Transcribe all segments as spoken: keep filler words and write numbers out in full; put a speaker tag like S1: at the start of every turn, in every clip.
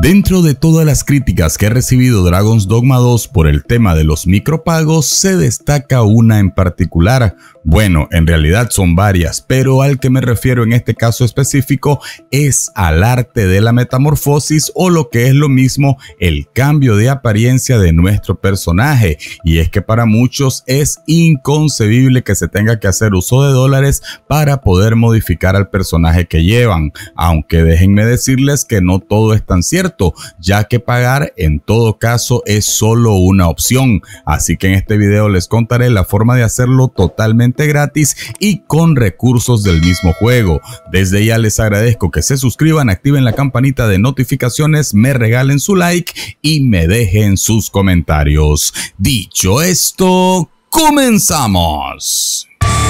S1: Dentro de todas las críticas que ha recibido Dragon's Dogma dos por el tema de los micropagos, se destaca una en particular. Bueno, en realidad son varias, pero al que me refiero en este caso específico es al arte de la metamorfosis, o lo que es lo mismo, el cambio de apariencia de nuestro personaje. Y es que para muchos es inconcebible que se tenga que hacer uso de dólares para poder modificar al personaje que llevan, aunque déjenme decirles que no todo es tan cierto, ya que pagar en todo caso es solo una opción. Así que en este video les contaré la forma de hacerlo totalmente gratis y con recursos del mismo juego. Desde ya les agradezco que se suscriban, activen la campanita de notificaciones, me regalen su like y me dejen sus comentarios. Dicho esto, comenzamos.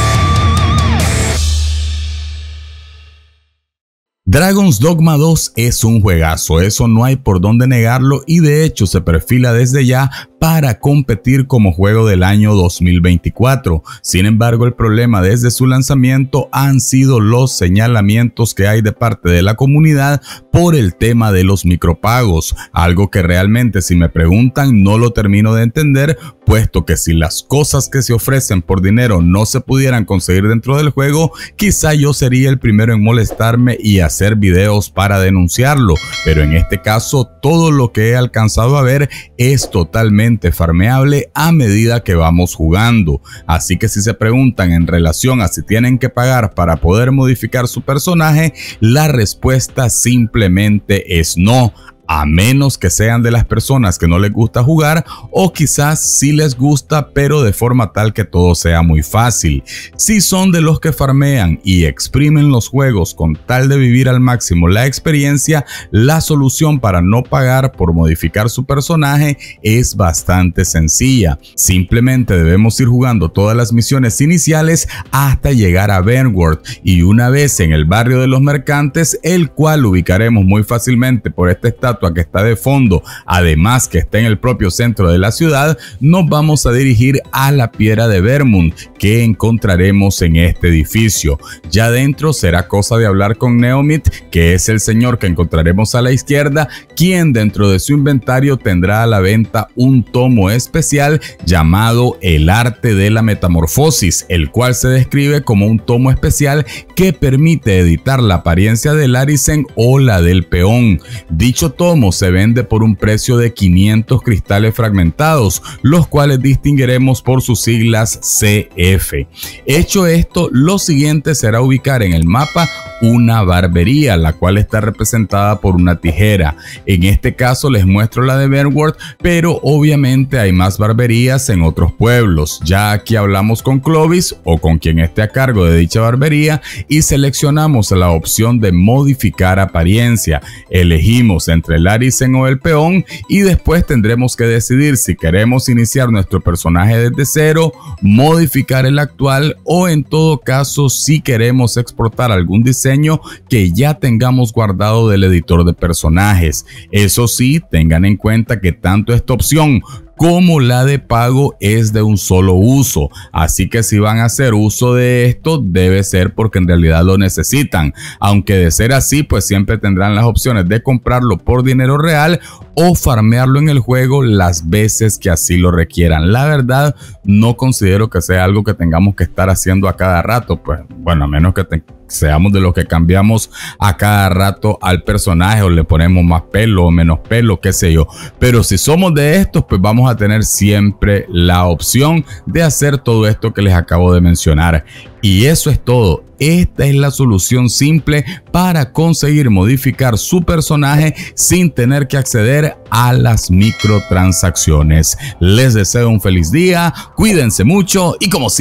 S1: Dragon's Dogma dos es un juegazo, eso no hay por dónde negarlo, y de hecho se perfila desde ya para competir como juego del año dos mil veinticuatro. Sin embargo, el problema desde su lanzamiento han sido los señalamientos que hay de parte de la comunidad por el tema de los micropagos, algo que realmente, si me preguntan, no lo termino de entender, puesto que si las cosas que se ofrecen por dinero no se pudieran conseguir dentro del juego, quizá yo sería el primero en molestarme y hacer videos para denunciarlo, pero en este caso todo lo que he alcanzado a ver es totalmente farmeable a medida que vamos jugando. Así que si se preguntan en relación a si tienen que pagar para poder modificar su personaje, la respuesta simplemente es no. A menos que sean de las personas que no les gusta jugar, o quizás sí les gusta pero de forma tal que todo sea muy fácil. Si son de los que farmean y exprimen los juegos con tal de vivir al máximo la experiencia, la solución para no pagar por modificar su personaje es bastante sencilla. Simplemente debemos ir jugando todas las misiones iniciales hasta llegar a Vernworth, y una vez en el barrio de los mercantes, el cual ubicaremos muy fácilmente por este estatus que está de fondo, además que está en el propio centro de la ciudad, nos vamos a dirigir a la piedra de Vermund que encontraremos en este edificio. Ya dentro será cosa de hablar con Neomith, que es el señor que encontraremos a la izquierda, quien dentro de su inventario tendrá a la venta un tomo especial llamado El Arte de la Metamorfosis, el cual se describe como un tomo especial que permite editar la apariencia de Larisen o la del peón. Dicho tomo se vende por un precio de quinientos cristales fragmentados, los cuales distinguiremos por sus siglas C F. Hecho esto, lo siguiente será ubicar en el mapa una barbería, la cual está representada por una tijera. En este caso les muestro la de Vernworth, pero obviamente hay más barberías en otros pueblos. Ya aquí hablamos con Clovis o con quien esté a cargo de dicha barbería y seleccionamos la opción de modificar apariencia. Elegimos entre el Larisen o el peón y después tendremos que decidir si queremos iniciar nuestro personaje desde cero, modificar el actual, o en todo caso si queremos exportar algún diseño que ya tengamos guardado del editor de personajes. Eso sí, tengan en cuenta que tanto esta opción como la de pago es de un solo uso, así que si van a hacer uso de esto debe ser porque en realidad lo necesitan, aunque de ser así pues siempre tendrán las opciones de comprarlo por dinero real o farmearlo en el juego las veces que así lo requieran. La verdad no considero que sea algo que tengamos que estar haciendo a cada rato, pues bueno, a menos que te seamos de los que cambiamos a cada rato al personaje o le ponemos más pelo o menos pelo, qué sé yo, pero si somos de estos pues vamos a tener siempre la opción de hacer todo esto que les acabo de mencionar. Y eso es todo. Esta es la solución simple para conseguir modificar su personaje sin tener que acceder a las microtransacciones. Les deseo un feliz día, cuídense mucho y como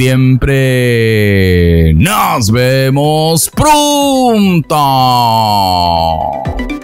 S1: siempre, nos vemos pronto.